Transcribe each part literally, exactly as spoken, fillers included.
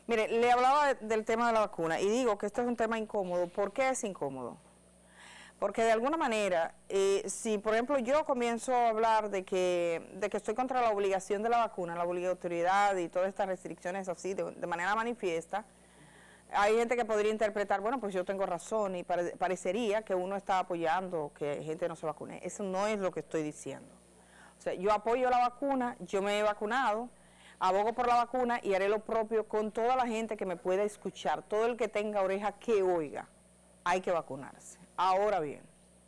Mire, le hablaba de, del tema de la vacuna y digo que esto es un tema incómodo. ¿Por qué es incómodo? Porque de alguna manera, eh, si por ejemplo yo comienzo a hablar de que, de que estoy contra la obligación de la vacuna, la obligatoriedad y todas estas restricciones así de, de manera manifiesta, hay gente que podría interpretar, bueno, pues yo tengo razón y pare, parecería que uno está apoyando que gente no se vacune. Eso no es lo que estoy diciendo. O sea, yo apoyo la vacuna, yo me he vacunado, abogo por la vacuna y haré lo propio con toda la gente que me pueda escuchar, todo el que tenga oreja que oiga, hay que vacunarse. Ahora bien,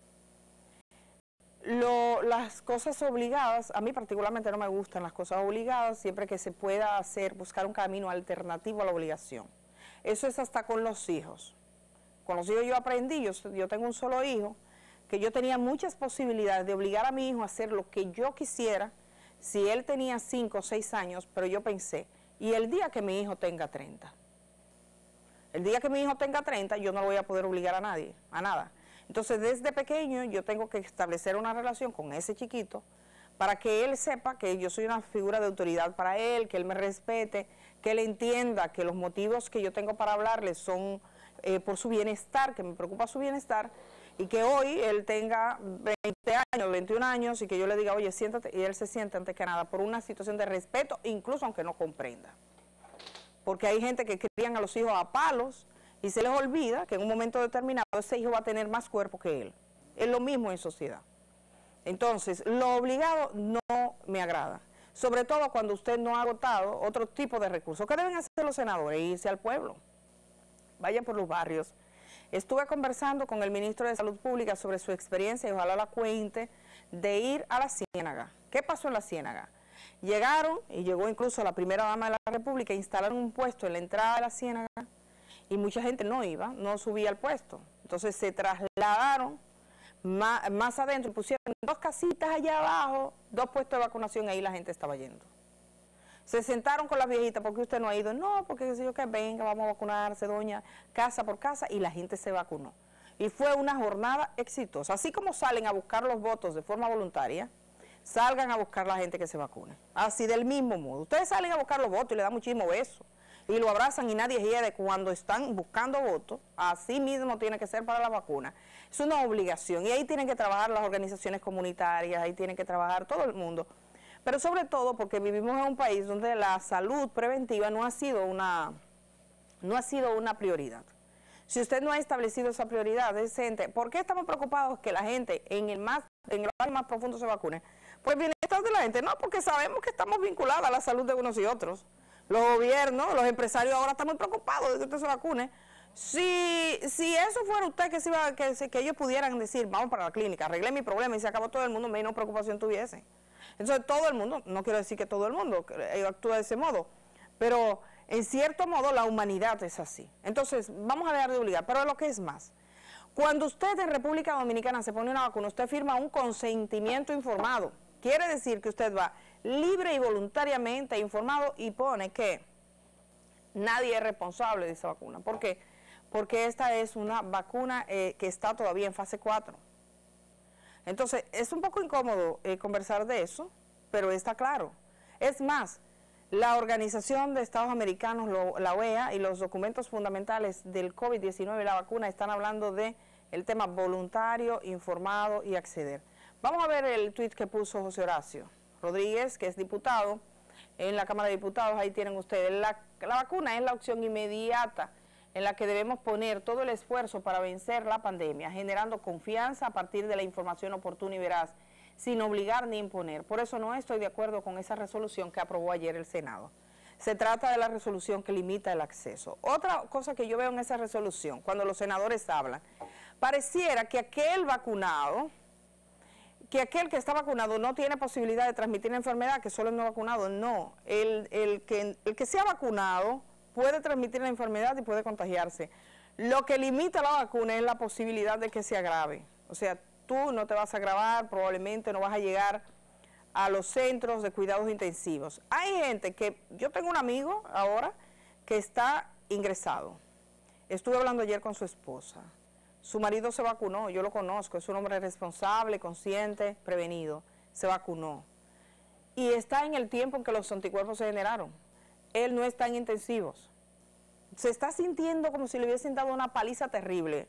lo, las cosas obligadas, a mí particularmente no me gustan las cosas obligadas, siempre que se pueda hacer, buscar un camino alternativo a la obligación. Eso es hasta con los hijos. Con los hijos yo aprendí, yo, yo tengo un solo hijo, que yo tenía muchas posibilidades de obligar a mi hijo a hacer lo que yo quisiera, si él tenía cinco o seis años, pero yo pensé, y el día que mi hijo tenga treinta, el día que mi hijo tenga treinta, yo no lo voy a poder obligar a nadie, a nada. Entonces, desde pequeño yo tengo que establecer una relación con ese chiquito para que él sepa que yo soy una figura de autoridad para él, que él me respete, que él entienda que los motivos que yo tengo para hablarle son eh, por su bienestar, que me preocupa su bienestar, y que hoy él tenga veinte años, veintiún años, y que yo le diga, oye, siéntate, y él se siente antes que nada por una situación de respeto, incluso aunque no comprenda. Porque hay gente que crían a los hijos a palos, y se les olvida que en un momento determinado ese hijo va a tener más cuerpo que él. Es lo mismo en sociedad. Entonces, lo obligado no me agrada. Sobre todo cuando usted no ha agotado otro tipo de recursos. ¿Qué deben hacer los senadores? Irse al pueblo. Vayan por los barrios. Estuve conversando con el ministro de Salud Pública sobre su experiencia y ojalá la cuente de ir a la Ciénaga. ¿Qué pasó en la Ciénaga? Llegaron, y llegó incluso la primera dama de la República, instalaron un puesto en la entrada de la Ciénaga y mucha gente no iba, no subía al puesto. Entonces se trasladaron más, más adentro, pusieron dos casitas allá abajo, dos puestos de vacunación y ahí la gente estaba yendo. Se sentaron con las viejitas, ¿por qué usted no ha ido? No, porque yo que venga, vamos a vacunarse, doña, casa por casa, y la gente se vacunó. Y fue una jornada exitosa. Así como salen a buscar los votos de forma voluntaria, salgan a buscar la gente que se vacune. Así del mismo modo. Ustedes salen a buscar los votos y le dan muchísimo beso, y lo abrazan y nadie hiede cuando están buscando votos. Así mismo tiene que ser para la vacuna. Es una obligación, y ahí tienen que trabajar las organizaciones comunitarias, ahí tienen que trabajar todo el mundo. Pero sobre todo porque vivimos en un país donde la salud preventiva no ha sido una, no ha sido una prioridad. Si usted no ha establecido esa prioridad decente, ¿por qué estamos preocupados que la gente en el más, en el barrio más profundo se vacune? Pues el bienestar de la gente, no, porque sabemos que estamos vinculados a la salud de unos y otros. Los gobiernos, los empresarios ahora están muy preocupados de que usted se vacune. Si, si eso fuera usted que, se iba, que, que ellos pudieran decir, vamos para la clínica, arreglé mi problema y se acabó todo el mundo, menos preocupación tuviese. Entonces todo el mundo, no quiero decir que todo el mundo actúa de ese modo, pero en cierto modo la humanidad es así. Entonces vamos a dejar de obligar, pero lo que es más, cuando usted en República Dominicana se pone una vacuna, usted firma un consentimiento informado. Quiere decir que usted va libre y voluntariamente informado y pone que nadie es responsable de esa vacuna. ¿Por qué? Porque esta es una vacuna eh, que está todavía en fase cuatro. Entonces, es un poco incómodo eh, conversar de eso, pero está claro. Es más, la Organización de Estados Americanos, lo, la O E A, y los documentos fundamentales del COVID diecinueve y la vacuna están hablando de el tema voluntario, informado y acceder. Vamos a ver el tuit que puso José Horacio Rodríguez, que es diputado en la Cámara de Diputados. Ahí tienen ustedes. La, la vacuna es la opción inmediata en la que debemos poner todo el esfuerzo para vencer la pandemia, generando confianza a partir de la información oportuna y veraz, sin obligar ni imponer. Por eso no estoy de acuerdo con esa resolución que aprobó ayer el Senado. Se trata de la resolución que limita el acceso. Otra cosa que yo veo en esa resolución, cuando los senadores hablan, pareciera que aquel vacunado, que aquel que está vacunado no tiene posibilidad de transmitir la enfermedad, que solo el no vacunado. No, el, el, que, el que sea vacunado puede transmitir la enfermedad y puede contagiarse. Lo que limita la vacuna es la posibilidad de que se agrave. O sea, tú no te vas a agravar, probablemente no vas a llegar a los centros de cuidados intensivos. Hay gente que, yo tengo un amigo ahora que está ingresado. Estuve hablando ayer con su esposa. Su marido se vacunó, yo lo conozco, es un hombre responsable, consciente, prevenido, se vacunó. Y está en el tiempo en que los anticuerpos se generaron. Él no está en intensivos. se está sintiendo como si le hubiesen dado una paliza terrible.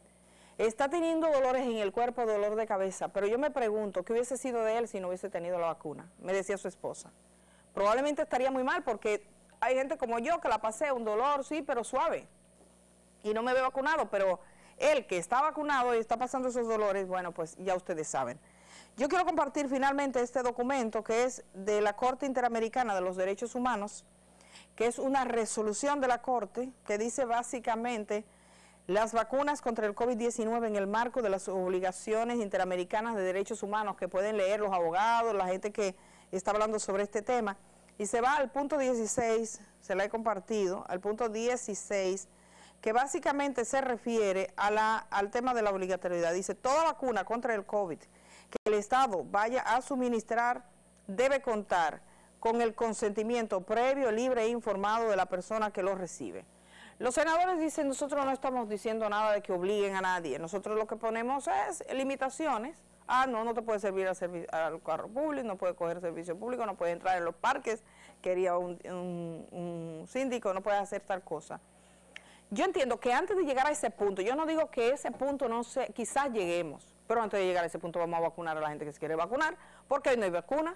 Está teniendo dolores en el cuerpo, dolor de cabeza, pero yo me pregunto, ¿qué hubiese sido de él si no hubiese tenido la vacuna? Me decía su esposa. Probablemente estaría muy mal porque hay gente como yo que la pasé, un dolor, sí, pero suave. Y no me veo vacunado, pero él que está vacunado y está pasando esos dolores, bueno, pues ya ustedes saben. Yo quiero compartir finalmente este documento que es de la Corte Interamericana de los Derechos Humanos, que es una resolución de la Corte que dice básicamente las vacunas contra el COVID diecinueve en el marco de las obligaciones interamericanas de derechos humanos que pueden leer los abogados, la gente que está hablando sobre este tema. Y se va al punto dieciséis, se la he compartido, al punto dieciséis, que básicamente se refiere a la, al tema de la obligatoriedad. Dice, toda vacuna contra el COVID que el Estado vaya a suministrar debe contar con el consentimiento previo, libre e informado de la persona que lo recibe. Los senadores dicen, nosotros no estamos diciendo nada de que obliguen a nadie, nosotros lo que ponemos es limitaciones. Ah, no, no te puede servir al, al carro público, no puede coger servicio público, no puede entrar en los parques, quería un, un, un síndico, no puede hacer tal cosa. Yo entiendo que antes de llegar a ese punto, yo no digo que ese punto no sé, quizás lleguemos, pero antes de llegar a ese punto vamos a vacunar a la gente que se quiere vacunar, porque hoy no hay vacuna.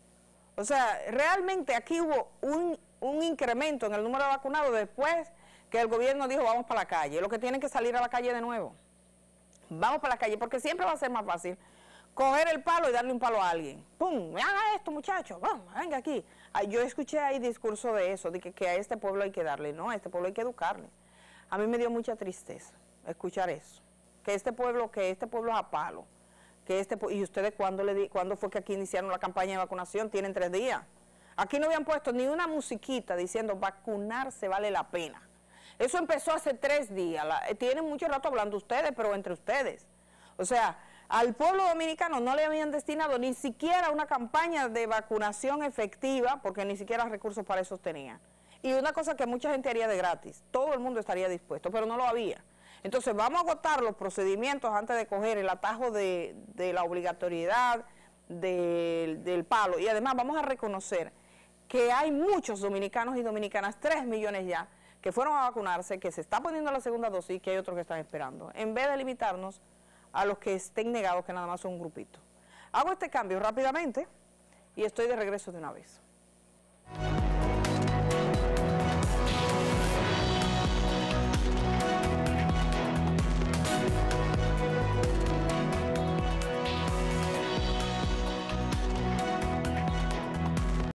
O sea, realmente aquí hubo un, un incremento en el número de vacunados después que el gobierno dijo vamos para la calle, lo que tienen que salir a la calle de nuevo. Vamos para la calle, porque siempre va a ser más fácil coger el palo y darle un palo a alguien. ¡Pum! ¡Haga esto, muchachos! ¡Vamos! ¡Venga aquí! Yo escuché ahí discurso de eso, de que, que a este pueblo hay que darle, no, a este pueblo hay que educarle. A mí me dio mucha tristeza escuchar eso, que este pueblo, que este pueblo es a palo, que este y ustedes cuándo le di, cuándo fue que aquí iniciaron la campaña de vacunación, tienen tres días. Aquí no habían puesto ni una musiquita diciendo vacunarse vale la pena. Eso empezó hace tres días, la, tienen mucho rato hablando ustedes, pero entre ustedes. O sea, al pueblo dominicano no le habían destinado ni siquiera una campaña de vacunación efectiva, porque ni siquiera recursos para eso tenían. Y una cosa que mucha gente haría de gratis, todo el mundo estaría dispuesto, pero no lo había. Entonces vamos a agotar los procedimientos antes de coger el atajo de, de la obligatoriedad de, del palo. Y además vamos a reconocer que hay muchos dominicanos y dominicanas, tres millones ya, que fueron a vacunarse, que se está poniendo la segunda dosis y que hay otros que están esperando, en vez de limitarnos a los que estén negados, que nada más son un grupito. Hago este cambio rápidamente y estoy de regreso de una vez.